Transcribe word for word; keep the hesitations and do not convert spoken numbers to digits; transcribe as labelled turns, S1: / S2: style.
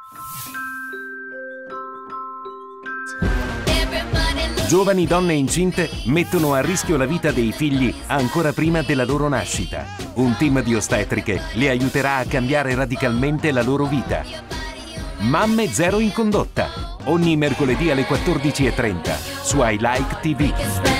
S1: Giovani donne incinte mettono a rischio la vita dei figli ancora prima della loro nascita. Un team di ostetriche le aiuterà a cambiare radicalmente la loro vita. Mamme Zero in Condotta, ogni mercoledì alle quattordici e trenta su I Like T V.